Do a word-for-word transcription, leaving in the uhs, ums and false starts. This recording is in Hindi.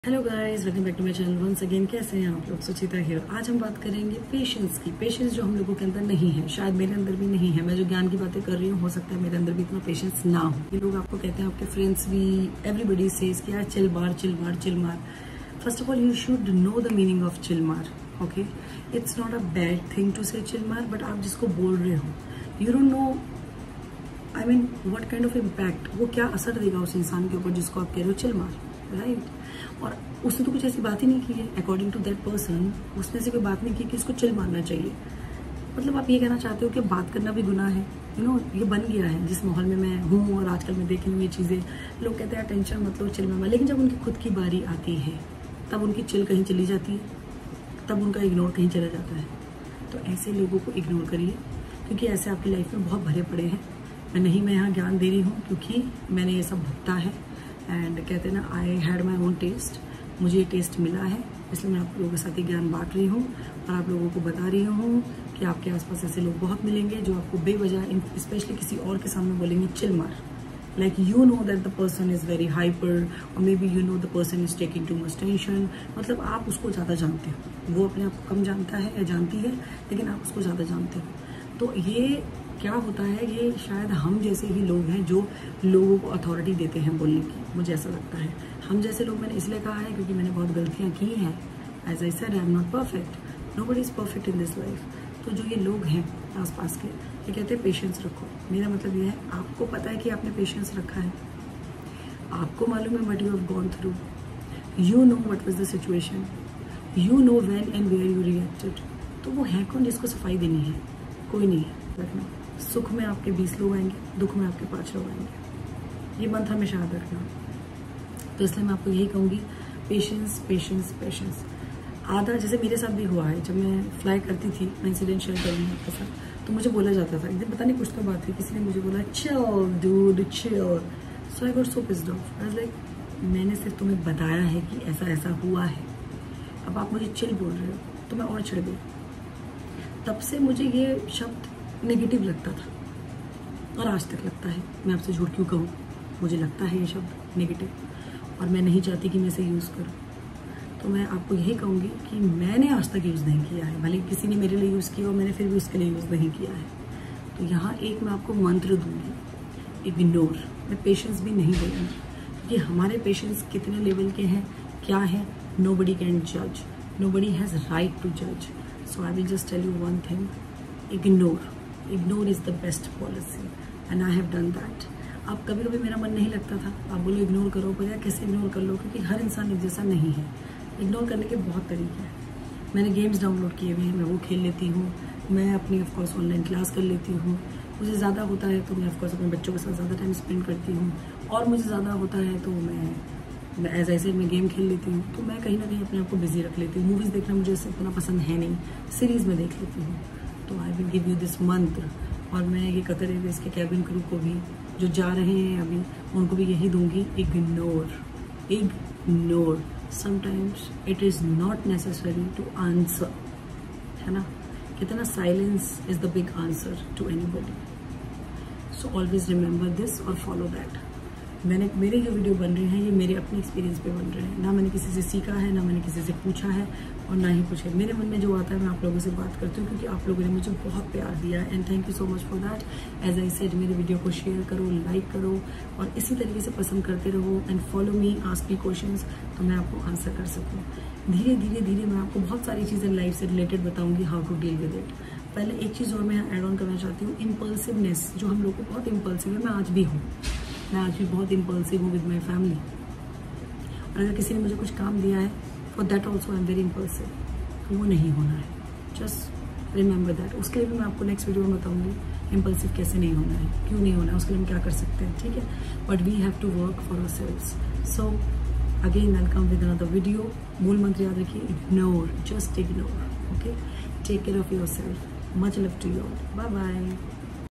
Hello guys, welcome back to my channel once again. कैसे हैं आप लोग? सुचिता हीरो। आज हम बात करेंगे पेशेंस की। पेशेंस जो हम लोगों के अंदर नहीं है, शायद मेरे अंदर भी नहीं है। मैं जो ज्ञान की बातें कर रही हूँ, हो सकता है मेरे अंदर भी इतना पेशेंस ना हो। ये लोग आपको कहते हैं, आपके फ्रेंड्स भी, एवरीबडी सेज कि यार चिल मार चिल मार चिल मार। First of all you should know the meaning of chill मार। Okay, it's not a bad thing to say chill मार, बट आप जिसको बोल रहे हो, you don't know I mean what kind of impact, वो क्या असर देगा उस इंसान के ऊपर जिसको आप कह रहे हो चिल मार, राइट। और उसने तो कुछ ऐसी बात ही नहीं की है। अकॉर्डिंग टू दैट पर्सन, उसने से कोई बात नहीं की कि इसको चिल मारना चाहिए। मतलब आप ये कहना चाहते हो कि बात करना भी गुनाह है। यू नो, ये बन गया है जिस माहौल में मैं हूँ, और आजकल मैं देख रही हूँ ये चीज़ें। लोग कहते हैं टेंशन मतलब चिल मार, लेकिन जब उनकी खुद की बारी आती है तब उनकी चिल कहीं चली जाती है, तब उनका इग्नोर कहीं चला जाता है। तो ऐसे लोगों को इग्नोर करिए, क्योंकि ऐसे आपकी लाइफ में बहुत भरे पड़े हैं। मैं नहीं मैं यहाँ ज्ञान दे रही हूँ, क्योंकि मैंने ये सब भुगता है। एंड कहते हैं ना, I had my own test, मुझे ये टेस्ट मिला है, इसलिए मैं आप लोगों के साथ ये ज्ञान बांट रही हूँ और आप लोगों को बता रही हूँ कि आपके आसपास ऐसे लोग बहुत मिलेंगे जो आपको बेवजह, स्पेशली किसी और के सामने बोलेंगे चिल मार। Like you know that the person is very hyper, और maybe you know the person is taking too much tension. मतलब आप उसको ज़्यादा जानते हो, वो अपने आप को कम जानता है या जानती है, लेकिन आप उसको ज़्यादा जानते हो। तो ये क्या होता है, ये शायद हम जैसे ही लोग हैं जो लोगों को अथॉरिटी देते हैं बोलने की, मुझे ऐसा लगता है। हम जैसे लोग, मैंने इसलिए कहा है क्योंकि मैंने बहुत गलतियां की हैं। As I said, I am not perfect, nobody is perfect in this life. तो जो ये लोग हैं आसपास के, ये कहते हैं पेशेंस रखो। मेरा मतलब ये है, आपको पता है कि आपने पेशेंस रखा है, आपको मालूम है what you have gone through, you know what was the situation, you know when and where you reacted. तो वो है कौन जिसको सफाई देनी है? कोई नहीं है। रखना, सुख में आपके बीस लोग आएंगे, दुख में आपके पांच लोग आएंगे। ये मंत्र हमेशा याद रखना। तो इसलिए मैं आपको यही कहूँगी, पेशेंस पेशेंस पेशेंस। आधा, जैसे मेरे साथ भी हुआ है, जब मैं फ्लाई करती थी, मैं इंसिडेंट शेयर करूँगी आपके साथ, तो मुझे बोला जाता था, एकदम पता नहीं कुछ तो बात थी, किसी ने मुझे बोला chill dude chill. So I got so pissed off. I was like, मैंने सिर्फ तुम्हें बताया है कि ऐसा ऐसा हुआ है, अब आप मुझे चिल बोल रहे हो, तो मैं और चिढ़ गई। तब से मुझे ये शब्द नेगेटिव लगता था, और आज तक लगता है। मैं आपसे झूठ क्यों कहूँ, मुझे लगता है ये शब्द नेगेटिव, और मैं नहीं चाहती कि मैं इसे यूज़ करूँ। तो मैं आपको यही कहूँगी कि मैंने आज तक यूज़ नहीं किया है, भले किसी ने मेरे लिए यूज़ किया और मैंने फिर भी उसके लिए यूज़ नहीं किया है। तो यहाँ एक मैं आपको मंत्र दूँगी, इग्नोर। मैं पेशेंस भी नहीं बोलूँगी, क्योंकि हमारे पेशेंस कितने लेवल के हैं, क्या है, नोबडी कैन जज, नोबडी हैज़ राइट टू जज। So I will just tell you one thing, ignore. Ignore is the best policy, and I have done that. अब कभी कभी मेरा मन नहीं लगता था, आप बोलो इग्नोर करो, पर यार कैसे इग्नोर कर लो, क्योंकि हर इंसान एक जैसा नहीं है। इग्नोर करने के बहुत तरीके हैं। मैंने गेम्स डाउनलोड किए हुए हैं, मैं वो खेल लेती हूँ। मैं अपनी ऑफकोर्स ऑनलाइन क्लास कर लेती हूँ। मुझे ज़्यादा होता है तो मैं ऑफकोर्स अपने बच्चों के साथ ज़्यादा टाइम स्पेंड करती हूँ, और मुझे ज़्यादा होता है तो मैं मैं एज ऐसे मैं गेम खेल लेती हूँ। तो मैं कहीं ना कहीं अपने आप को बिजी रख लेती हूँ। मूवीज़ देखना मुझे इतना पसंद है नहीं, सीरीज़ में देख लेती हूँ। तो I will give you this mantra, और मैं ये कतर एयरवेज के कैबिन क्रू को भी, जो जा रहे हैं अभी, उनको भी यही दूंगी, ignore ignore. Sometimes it is not necessary to answer, है ना। कितना silence is the big answer to anybody. So always remember this और फॉलो दैट। मैंने मेरे जो वीडियो बन रहे हैं, ये मेरे अपने एक्सपीरियंस पे बन रहे हैं। ना मैंने किसी से सीखा है, ना मैंने किसी से पूछा है, और ना ही कुछ है। मेरे मन में जो आता है मैं आप लोगों से बात करती हूँ, क्योंकि आप लोगों ने मुझे बहुत प्यार दिया है, and thank you so much for that. As I said, मेरे वीडियो को शेयर करो, लाइक करो, और इसी तरीके से पसंद करते रहो, and follow me, ask me questions, तो मैं आपको आंसर कर सकूँ। धीरे धीरे धीरे मैं आपको बहुत सारी चीज़ें लाइफ से रिलेटेड बताऊँगी, how to deal with it. पहले एक चीज़ और मैं यहाँ एड ऑन करना चाहती हूँ, इम्पल्सिवनेस, जो हम लोग को बहुत इम्पल्सिव है। मैं आज भी हूँ, मैं आज भी बहुत इम्पल्सिव हूँ विद माई फैमिली। और अगर किसी ने मुझे कुछ काम दिया है, for that also I am very impulsive, तो वो नहीं होना है। Just remember that. उसके लिए भी मैं आपको नेक्स्ट वीडियो में बताऊंगी इम्पल्सिव कैसे नहीं होना है, क्यों नहीं होना है, उसके लिए हम क्या कर सकते हैं, ठीक है। But we have to work for ourselves. So again I will come with another video. मूल मंत्र याद रखिए, ignore, just ignore. Okay, take care of yourself. Much love to you all, bye bye.